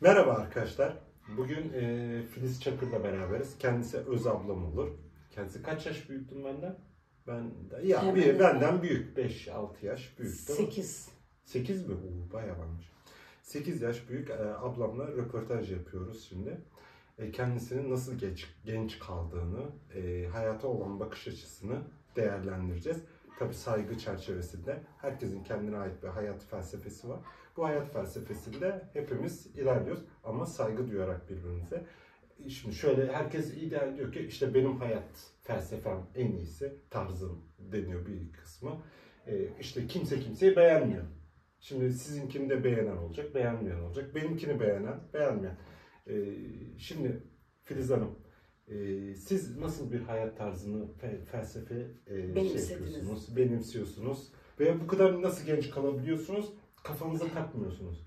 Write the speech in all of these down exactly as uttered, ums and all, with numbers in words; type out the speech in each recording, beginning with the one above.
Merhaba arkadaşlar. Bugün e, Filiz Çakır'la beraberiz. Kendisi öz ablam olur. Kendisi kaç yaş büyüktün benden? Ben de, ya Hemen bir hemen. benden büyük. beş altı yaş büyük değil mi? sekiz. sekiz mi? Oo, bayağı varmış. sekiz yaş büyük e, ablamla röportaj yapıyoruz şimdi. E, kendisinin nasıl genç, genç kaldığını, e, hayata olan bakış açısını değerlendireceğiz. Tabii saygı çerçevesinde herkesin kendine ait bir hayat felsefesi var. Bu hayat felsefesinde hepimiz ilerliyoruz ama saygı duyarak birbirimize. Şimdi şöyle herkes ideal diyor ki işte benim hayat felsefem en iyisi, tarzım deniyor bir kısmı. Ee, işte kimse kimseyi beğenmiyor. Şimdi sizinkini de beğenen olacak, beğenmeyen olacak. Benimkini beğenen, beğenmeyen. Ee, şimdi Filiz Hanım, e, siz nasıl bir hayat tarzını, fe, felsefe e, şey yapıyorsunuz, benimsiyorsunuz? Veya bu kadar nasıl genç kalabiliyorsunuz? Kafanıza takmıyorsunuz.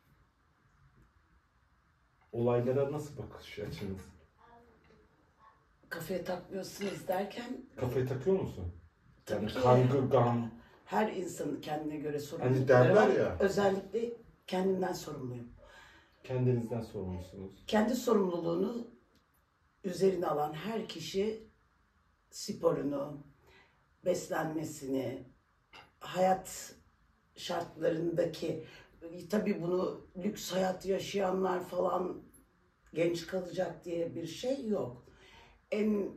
Olaylara nasıl bakış açınız? Kafaya takmıyorsunuz derken... Kafaya takıyor musun? Yani Tabii ki. kaygı, gam. Her insanın kendine göre Hani sorumlulukları derler var. ya. Özellikle kendimden sorumluyum. Kendinizden sorumlusunuz. Kendi sorumluluğunu üzerine alan her kişi sporunu, beslenmesini, hayat şartlarındaki, tabii bunu lüks hayat yaşayanlar falan genç kalacak diye bir şey yok. En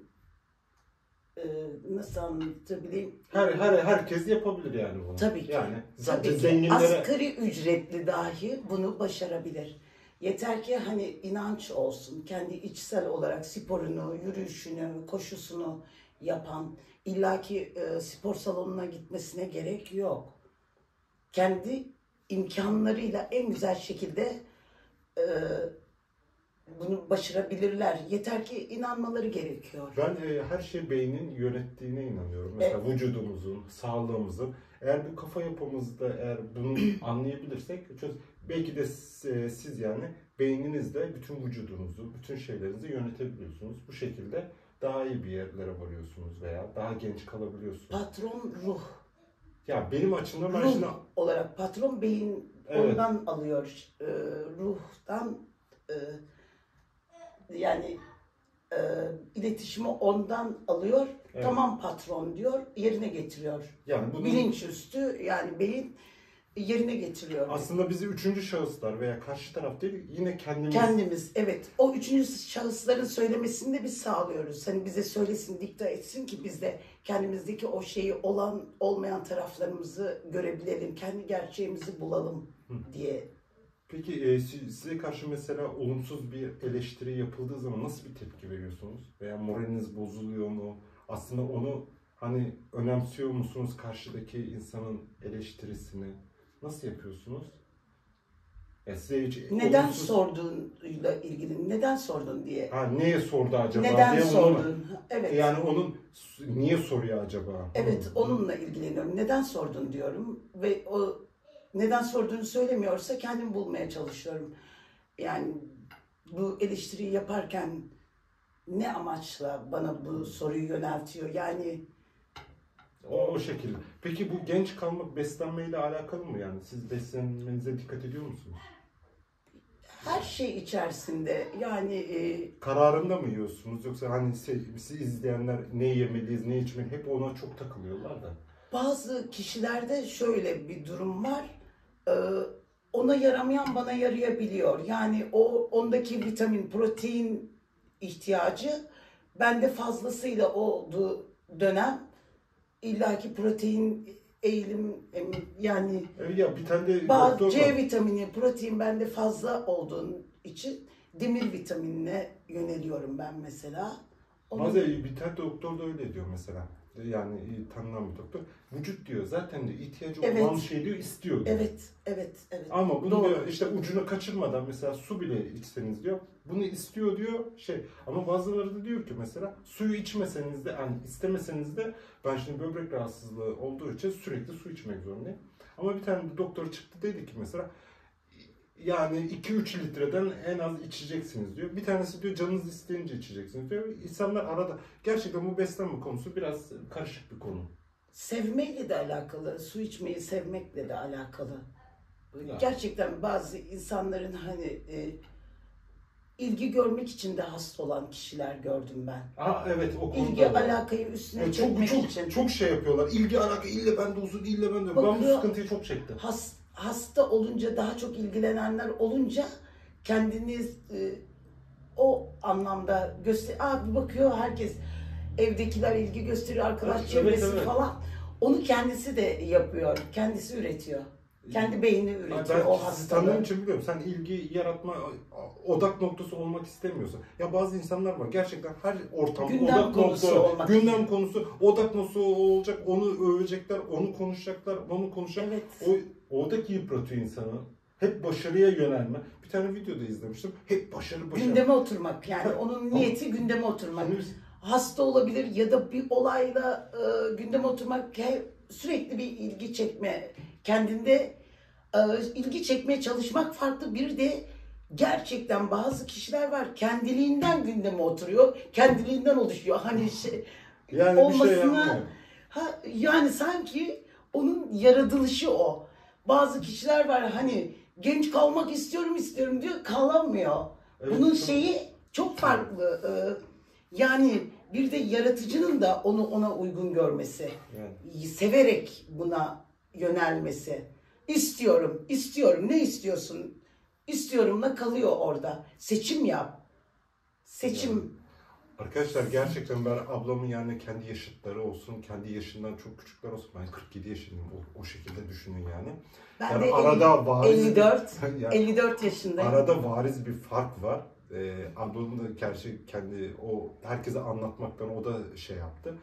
e, nasıl anlatabileyim? Her, her herkes yapabilir yani bunu. Tabii ki. Yani Tabii ki. zenginlere... Asgari ücretli dahi bunu başarabilir. Yeter ki hani inanç olsun. Kendi içsel olarak sporunu, yürüyüşünü, koşusunu yapan, illaki e, spor salonuna gitmesine gerek yok. Kendi imkanlarıyla en güzel şekilde e, bunu başarabilirler. Yeter ki inanmaları gerekiyor. Ben e, her şey beynin yönettiğine inanıyorum. Mesela Evet. vücudumuzun, sağlığımızın. Eğer bu kafa yapımızda eğer bunu anlayabilirsek, çöz, belki de e, siz yani beyninizde bütün vücudunuzu, bütün şeylerinizi yönetebiliyorsunuz. Bu şekilde daha iyi bir yerlere varıyorsunuz veya daha genç kalabiliyorsunuz. Patron ruh. Ya benim açımdan ben Ruh şimdi... olarak patron beyin Evet. ondan alıyor. E, ruhtan e, yani e, iletişimi ondan alıyor. Evet. Tamam patron diyor, yerine getiriyor. Yani bunun... Bilinçüstü yani beyin yerine getiriyor. Aslında bizi üçüncü şahıslar veya karşı taraf değil, yine kendimiz... Kendimiz, evet. O üçüncü şahısların söylemesini de biz sağlıyoruz. Hani bize söylesin, dikte etsin ki biz de kendimizdeki o şeyi olan, olmayan taraflarımızı görebilelim. Kendi gerçeğimizi bulalım diye. Peki e, size karşı mesela olumsuz bir eleştiri yapıldığı zaman nasıl bir tepki veriyorsunuz? Veya moraliniz bozuluyor mu? Aslında onu hani önemsiyor musunuz karşıdaki insanın eleştirisini? Nasıl yapıyorsunuz? Ya size hiç Neden olumsuz... sorduğuyla ilgili, neden sordun diye. Ha, niye sordu acaba Neden diye sordun? Onu... Evet. Yani onun niye soruyor acaba? Evet, Hı. onunla ilgileniyorum. Neden sordun diyorum ve o neden sorduğunu söylemiyorsa kendim bulmaya çalışıyorum. Yani bu eleştiriyi yaparken ne amaçla bana bu soruyu yöneltiyor? Yani O, o şekilde. Peki bu genç kalmak beslenmeyle alakalı mı yani? Siz beslenmenize dikkat ediyor musunuz? her şey içerisinde yani e, Kararında mı yiyorsunuz yoksa hani sizi izleyenler ne yemeliyiz, ne içmeliyiz hep ona çok takılıyorlar da. bazı kişilerde şöyle bir durum var. Ee, ona yaramayan bana yarayabiliyor. Yani o ondaki vitamin, protein ihtiyacı bende fazlasıyla olduğu dönem illaki protein eğilim yani Evet ya bir tane de bazı doktor C var. vitamini, protein bende fazla olduğu için demir vitaminine yöneliyorum ben mesela. Onun... Bazen bir tane doktor da öyle diyor mesela. Yani tanınan bir doktor. Vücut diyor zaten de ihtiyacı Evet. olan şey diyor istiyor diyor. Evet, evet, evet. Ama bunu Doğru. diyor işte ucunu kaçırmadan mesela su bile içseniz diyor bunu istiyor diyor şey ama bazıları da diyor ki mesela suyu içmeseniz de yani istemeseniz de ben şimdi böbrek rahatsızlığı olduğu için sürekli su içmek zorundayım. Ama bir tane doktor çıktı dedi ki mesela yani iki üç litreden en az içeceksiniz diyor. Bir tanesi diyor canınız isteyince içeceksiniz diyor. İnsanlar arada gerçekten bu beslenme konusu biraz karışık bir konu. Sevmeyle de alakalı, su içmeyi sevmekle de alakalı. Ya. Gerçekten bazı insanların hani e, ilgi görmek için de hasta olan kişiler gördüm ben. Aa, evet, o konuda İlgi da. alakayı üstüne Yani çok çekmek çok için. çok şey yapıyorlar. İlgi alaka ille bende olsun, ille bende. Ben bu Bakıyor. sıkıntıyı çok çektim. Has, hasta olunca, daha çok ilgilenenler olunca kendiniz e, o anlamda göster. Abi bakıyor herkes, evdekiler ilgi gösteriyor, arkadaş Evet, çevresi evet, evet. falan. Onu kendisi de yapıyor. Kendisi üretiyor. Kendi beyni üretiyor Ben o sizi hastalığı. tanıdığım için biliyorum. Sen ilgi yaratma odak noktası olmak istemiyorsun. Ya bazı insanlar var gerçekten her ortamda Gündem odak konusu noktası, olmak gündem istiyor. konusu, odak noktası olacak. Onu övecekler, onu konuşacaklar, onu konuşacaklar. Evet. O oradaki yıpratıyor insanı. Hep başarıya yönelme. Bir tane videoda izlemiştim. Hep başarı başarı. Gündeme oturmak, yani onun niyeti gündeme oturmak. Hani biz- Hasta olabilir ya da bir olayla e, gündeme oturmak, he- sürekli bir ilgi çekme, kendinde e, ilgi çekmeye çalışmak farklı. Bir de gerçekten bazı kişiler var, kendiliğinden gündeme oturuyor, kendiliğinden oluşuyor. Hani şey Yani bir şey olmasına, yapmıyor. ha, yani sanki onun yaratılışı o. Bazı kişiler var hani genç kalmak istiyorum istiyorum diyor, kalamıyor. Evet, Bunun çok- şeyi çok farklı. Ee, Yani bir de yaratıcının da onu ona uygun görmesi, Yani. severek buna yönelmesi. İstiyorum, istiyorum. Ne istiyorsun? İstiyorumla kalıyor orada. Seçim yap. Seçim. Arkadaşlar gerçekten ben ablamın yani kendi yaşıtları olsun, kendi yaşından çok küçükler olsun. Ben kırk yedi yaşındayım. O, o şekilde düşünün yani. Ben Yani de arada variz elli dört, yani elli dört yaşındayım. arada variz bir fark var. Ee, ablanın da gerçi kendi o herkese anlatmaktan o da şey yaptı.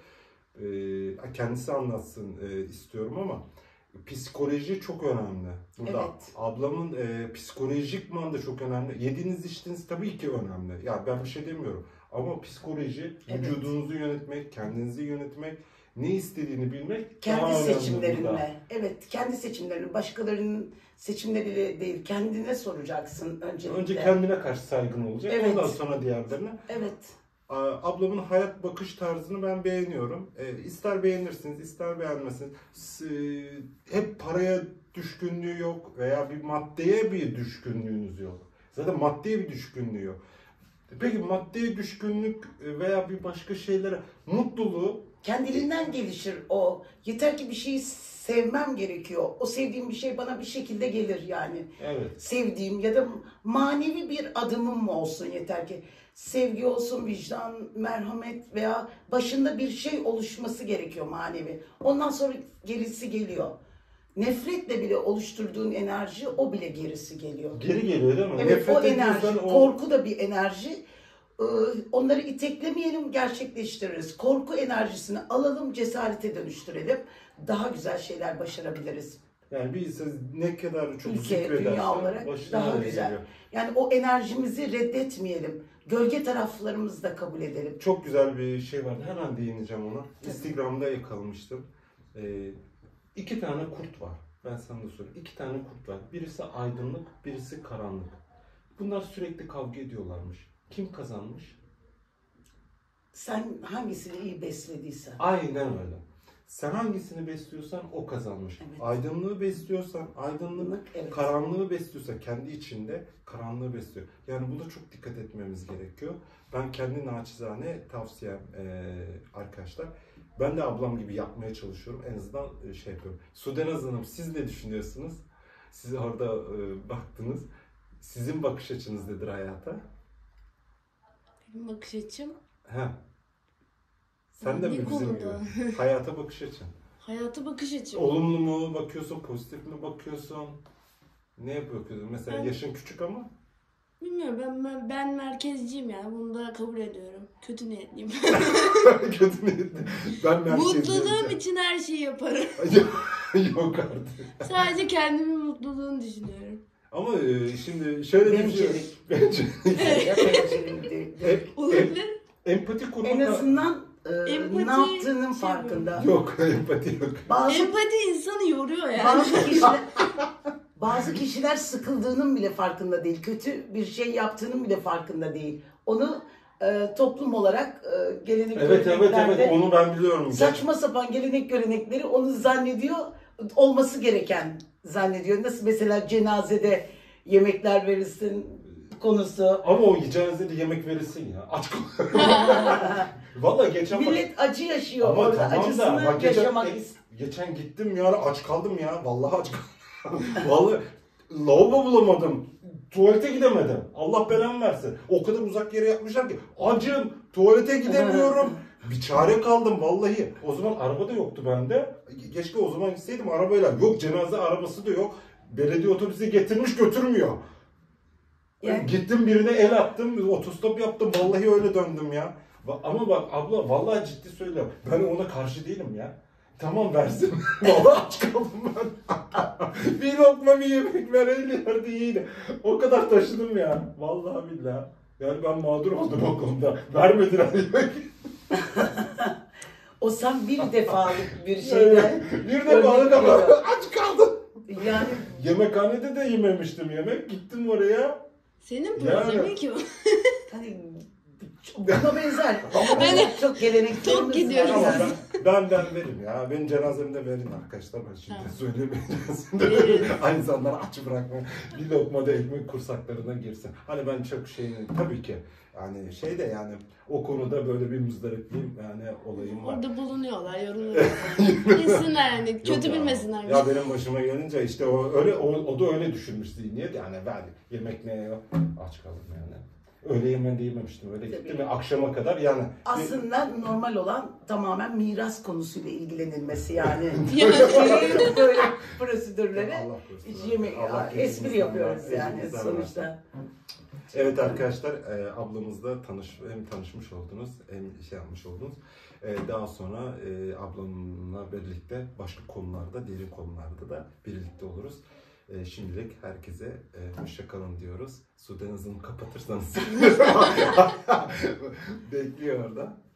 Ee, kendisi anlatsın e, istiyorum ama psikoloji çok önemli. Burada Evet. ablamın e, psikolojik manada çok önemli. Yediğiniz içtiğiniz tabii ki önemli. Ya ben bir şey demiyorum. Ama psikoloji, Evet. vücudunuzu yönetmek, kendinizi yönetmek, ne istediğini bilmek Kendi daha önemli burada. seçimlerinle. Evet, kendi seçimlerini, başkalarının seçimleriyle değil, kendine soracaksın öncelikle. Önce kendine karşı saygın olacak. Evet. Ondan sonra diğerlerine. Evet. A- Ablamın hayat bakış tarzını ben beğeniyorum. E, ister beğenirsiniz, ister beğenmezsiniz. S- hep paraya düşkünlüğü yok veya bir maddeye bir düşkünlüğünüz yok. Zaten maddeye bir düşkünlüğü yok. Peki maddeye düşkünlük veya bir başka şeylere mutluluğu Kendiliğinden gelişir o. Yeter ki bir şeyi sevmem gerekiyor. O sevdiğim bir şey bana bir şekilde gelir yani. evet. Sevdiğim ya da manevi bir adımım olsun yeter ki. Sevgi olsun, vicdan, merhamet veya başında bir şey oluşması gerekiyor manevi. Ondan sonra gerisi geliyor. Nefretle bile oluşturduğun enerji, o bile gerisi geliyor. Geri geliyor değil mi? Evet, Nefret o enerji, ediyorsan o- korku da bir enerji. Ee, Onları iteklemeyelim, gerçekleştiririz. Korku enerjisini alalım, cesarete dönüştürelim. Daha güzel şeyler başarabiliriz. Yani bir insan ne kadar çok Ülke, zikrederse dünya olarak başına daha öyle güzel. geliyor. Yani o enerjimizi reddetmeyelim. Gölge taraflarımızı da kabul edelim. Çok güzel bir şey vardı. Hemen değineceğim ona. Instagram'da yakalamıştım. Ee, iki tane kurt var. Ben sana da söyleyeyim. İki tane kurt var. Birisi aydınlık, birisi karanlık. Bunlar sürekli kavga ediyorlarmış. Kim kazanmış? Sen hangisini iyi beslediysen. Aynen öyle. Sen hangisini besliyorsan o kazanmış. Evet. Aydınlığı besliyorsan aydınlık, Evet. karanlığı besliyorsa kendi içinde karanlığı besliyor. Yani buna çok dikkat etmemiz gerekiyor. Ben kendi naçizane tavsiyem eee, arkadaşlar. Ben de ablam gibi yapmaya çalışıyorum. En azından e, şey yapıyorum. Sudenaz Hanım siz ne düşünüyorsunuz? Siz orada e, baktınız. Sizin bakış açınız nedir hayata? Benim bakış açım Ha. Sen de Ne mi bizim konuda? gibi? Hayata bakış açın. hayata bakış açım. Olumlu mu bakıyorsun, pozitif mi bakıyorsun? Ne bakıyorsun? Mesela Ben- yaşın küçük ama Bilmiyorum ben, ben ben merkezciyim yani bunu da kabul ediyorum. Kötü niyetliyim. kötü niyetli. Ben merkezciyim. Mutluluğum için her şeyi yaparım. Yok artık. Sadece kendimin mutluluğunu düşünüyorum. Ama e, şimdi şöyle bir şey. Bencillik. Bencillik. Ya bencillik değil. Em- em- Olabilir. empati kurmak. En azından e, Empati ne yaptığının şey farkında. Yok, empati yok. Bazı Empati insanı yoruyor yani. Bazı kişiler bazı kişiler sıkıldığının bile farkında değil. Kötü bir şey yaptığının bile farkında değil. Onu e, toplum olarak e, gelenek Evet evet göreneklerde evet onu ben biliyorum. saçma sapan gelenek görenekleri onu zannediyor olması gereken zannediyor. Nasıl mesela cenazede yemekler verirsin konusu. Ama o cenazede yemek verirsin ya. Aç kal. Vallahi geçen bak- Millet acı yaşıyor Ama orada. tamam da Acısını bak geçen, yaşamak e, istiyor. geçen gittim ya aç kaldım ya. Vallahi aç kaldım. Vallahi lavabo bulamadım. Tuvalete gidemedim. Allah belamı versin. O kadar uzak yere yapmışlar ki acım tuvalete gidemiyorum. Bir çare kaldım vallahi. O zaman araba da yoktu bende. Keşke o zaman gitseydim arabayla. Yok cenaze arabası da yok. Belediye otobüsü getirmiş götürmüyor. Yani- Gittim birine el attım, otostop yaptım. Vallahi öyle döndüm ya. Va- Ama bak abla vallahi ciddi söylüyorum. Ben ona karşı değilim ya. Tamam versin. Vallahi aç kaldım ben. Bir lokma bir yemek vereylirdi iyiydi. O kadar taşıdım ya. Vallahi billahi. Yani ben mağdur oldum o konuda. Vermediler yemek. O sen bir defalık bir şeyden Bir de balık ama örnek veriyor. aç kaldım. Yani Yemekhanede de yememiştim yemek. Gittim oraya. Senin Yani- problemi ki bu. hani buna benzer. Ama bizim çok geleneklerimiz Çok gidiyoruz. var Ama yani. ben, benden verin ya. Benim cenazemde verin arkadaşlar. Ben şimdi Tamam. söyleyemeyeceğim. Verin. Aynı insanları aç bırakma. Bir lokma da ekmek kursaklarına girsin. Hani ben çok şeyini tabii ki yani şey de yani o konuda böyle bir müzdaripliğim yani olayım var. Orada bulunuyorlar, yoruluyorlar. Bilsinler yani, Yok kötü ya. bilmesinler. Ya benim başıma gelince işte o öyle o, o da öyle düşünmüş zihniyet yani ver yemek ne ya aç kaldım yani. Öğle yemeğinde yememiştim öyle gittim Tabii. ve akşama kadar yani. Aslında normal olan tamamen miras konusuyla ilgilenilmesi yani. Yani. Böyle- böyle prosedürlere Allah korusun. hiç yemek, Allah espri kesinlikle yapıyoruz Allah yani kesinlikle sonuçta. Evet arkadaşlar e, ablamızla tanış hem tanışmış oldunuz hem şey yapmış oldunuz. E, daha sonra e, ablamla birlikte başka konularda, derin konularda da birlikte oluruz. E, şimdilik herkese e, hoşça kalın diyoruz. Sudanızını kapatırsanız bekliyor orada.